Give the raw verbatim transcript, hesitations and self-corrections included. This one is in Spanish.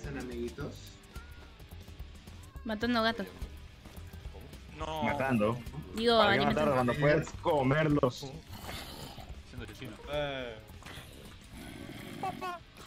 hacen, amiguitos? Matando gatos. No. Matando. Digo, ¿Para qué alimentando. matar cuando puedes comerlos? Siendo asesino. Eh.